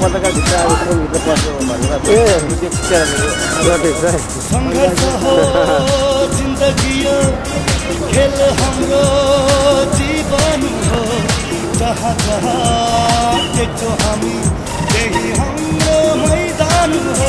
पटका भित्र भित्र पस्नु भनेर ए संघर्ष हो जिन्दगी यो खेल हाम्रो जीवन हो जहाँ जहाँ देख्छौ हामी त्यही हाम्रो मैदान हो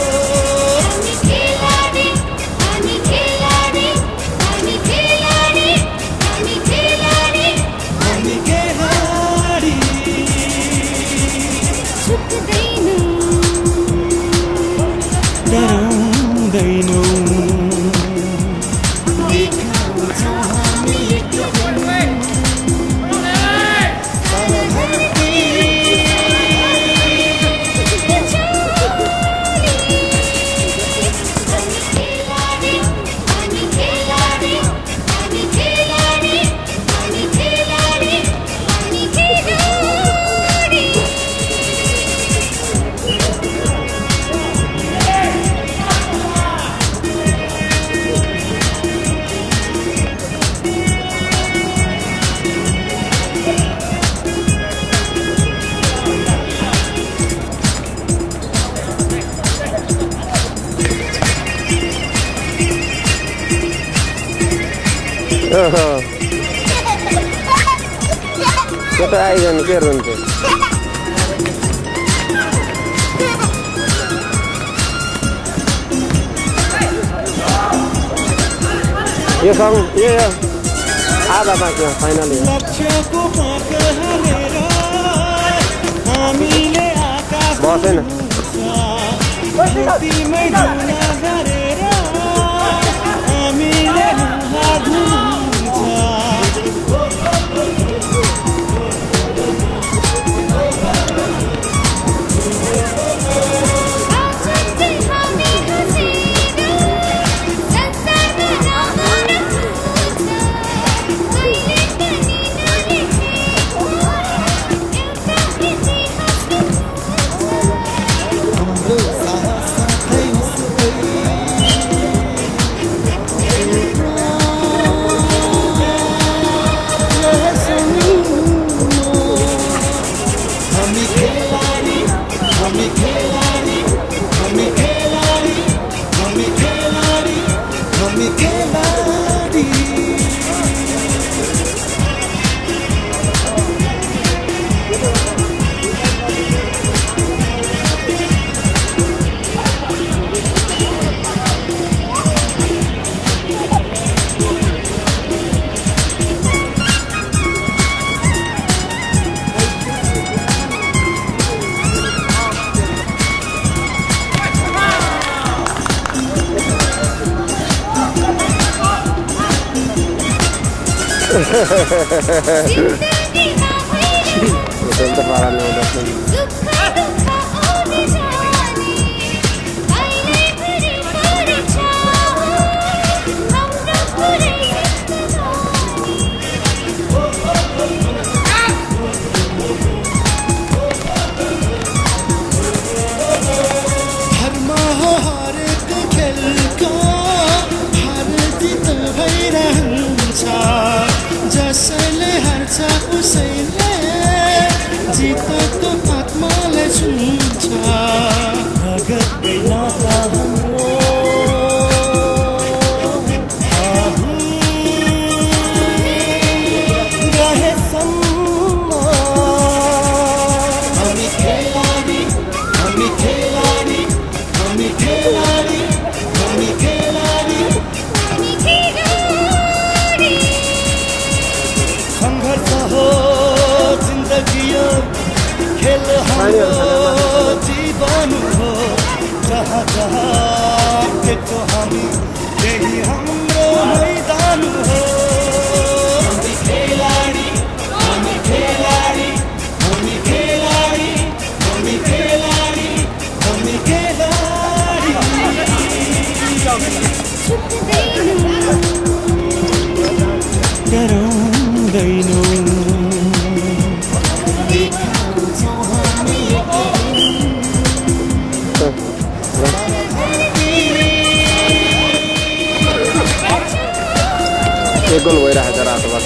Kau tak air kan kerun tu. Ya sang, ya. Ada macam finally. Boss ni. Betul terparah nih udah sini. जसले हार्छ उसैले जितको आत्माले छुन्छ भगतकै नाता हाम्रो रहेसम्म हामी खेलाडी हामी खेलाडी हामी खेलाडी हामी खेलाडी संघर्ष हो जिन्दगी यो खेल हाम्रो जीवन हो जहाँ जहाँ देख्छौ हामी त्यही हाम्रो मैदान हो हामी खेलाडी हामी खेलाडी हामी खेलाडी हामी खेलाडी हामी खेलाडी डराउँदैनौ एक गोल भइरहेको छ रातोबाट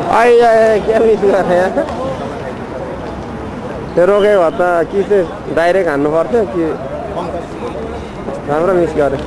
आई क्या मिस गरेँ यहाँ त्यो रोकेको भए त कि चाहिँ डाइरेक्ट हान्नु पर्थ्यो कि राम्रो मिस गरेँ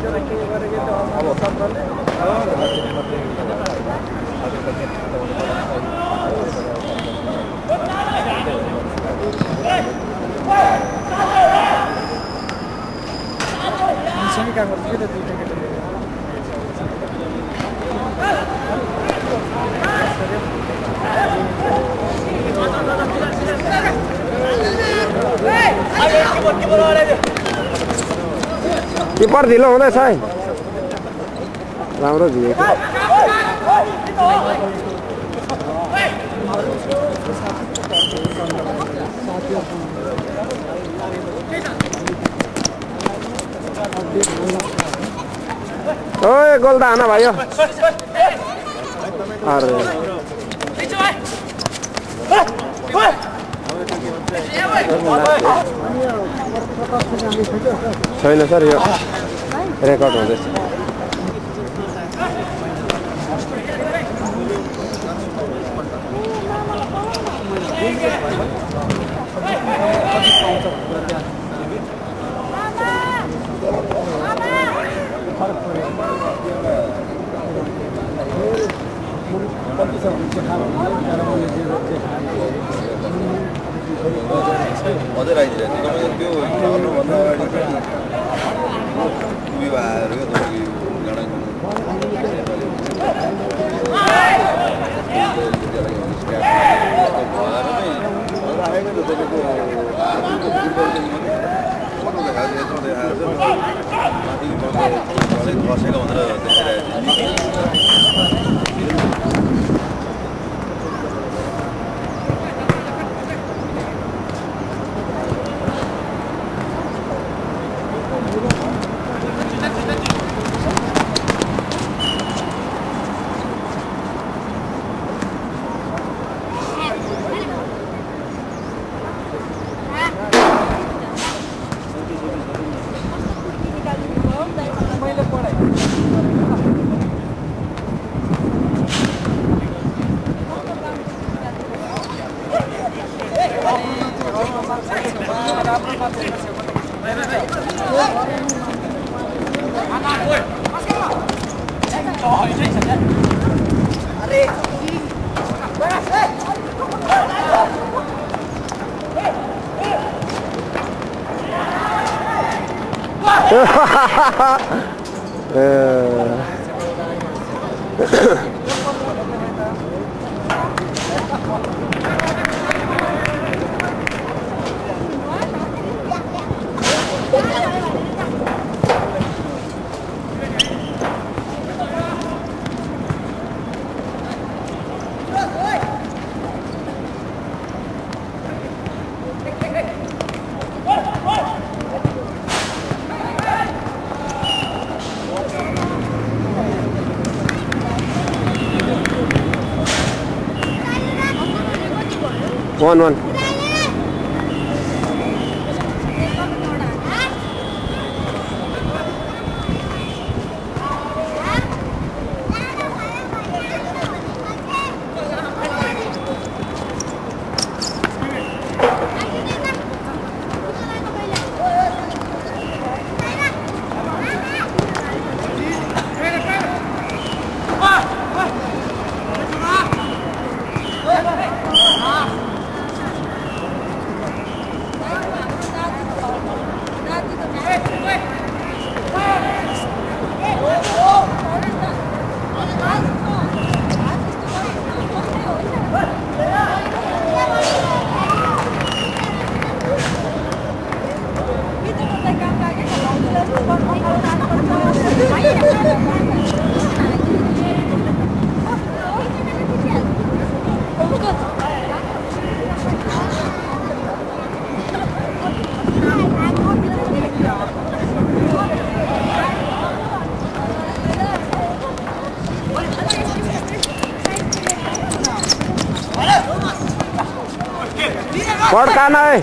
किपर ढिलो हुँदैछ है राम्रो भिएको ओए गोल त हान भाइ अरे छैन सर यो रेकर्ड हुँदैछ अझै राखिदिएर तपाईँ त्यो भन्नुभन्दा अगाडि उयो आएर क्या खसेको भनेर One. पड्काना है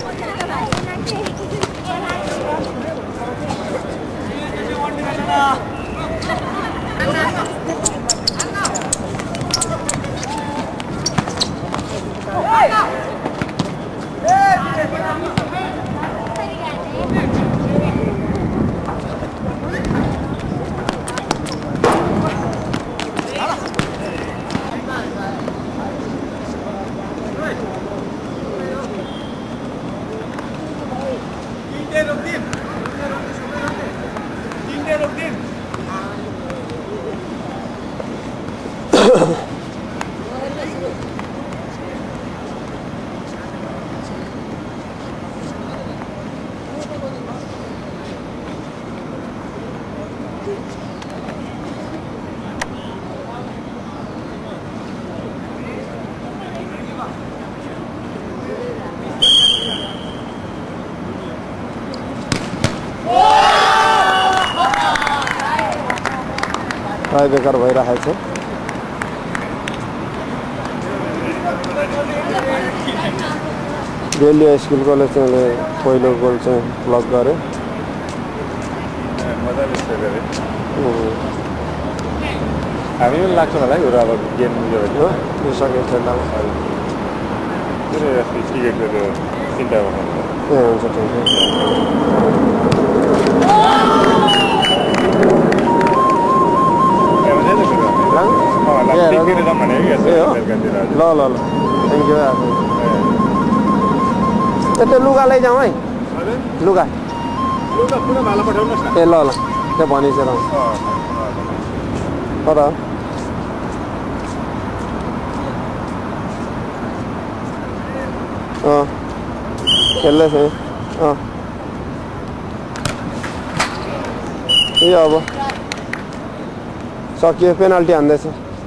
टाई बेकार भइरहेको छ। डेलिया स्कुल कलेज चाहिँ पहिलो गोल चाहिँ ब्लक गरे। हामी पनि लाग्छ होला है अब गेम यो सके खेल्दा टिकटको चिन्ता गर्नु। ए हुन्छ ठिक ल ल ल थ्याङ्क यू। त्यो लुगा लैजाउँ है लुगा ए ल ल त्यो भनिन्छ र हो त खेल्दैछ ए अब सकियो पेनाल्टी हान्दैछ।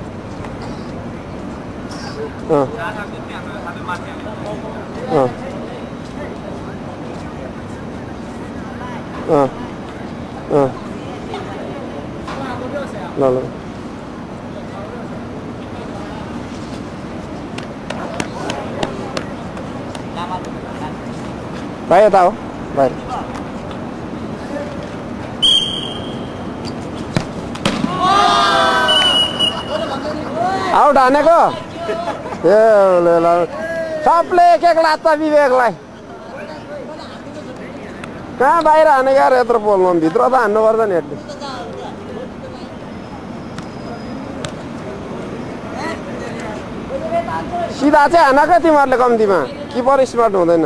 ल ल भाइ यता हो भाइ आउट हानेको ए सबले एक एक लात्ता विवेकलाई कहाँ बाहिर हानेको यार यत्रो पोल्नु भित्र त हान्नु पर्छ नि एटलिस्ट। सिधा चाहिँ हान क्या तिमीहरूले कम्तीमा किपर स्मार्ट हुँदैन।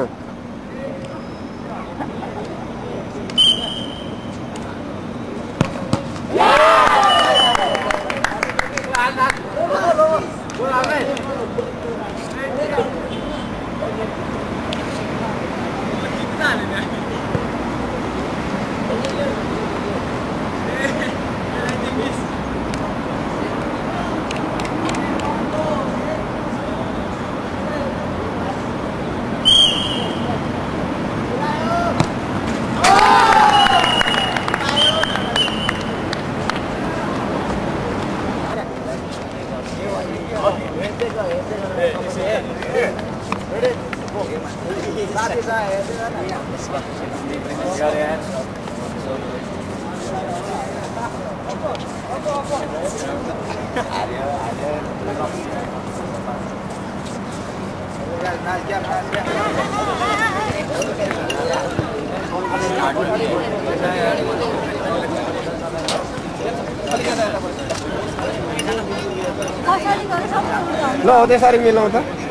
ल त्यसरी मिलाउँ त।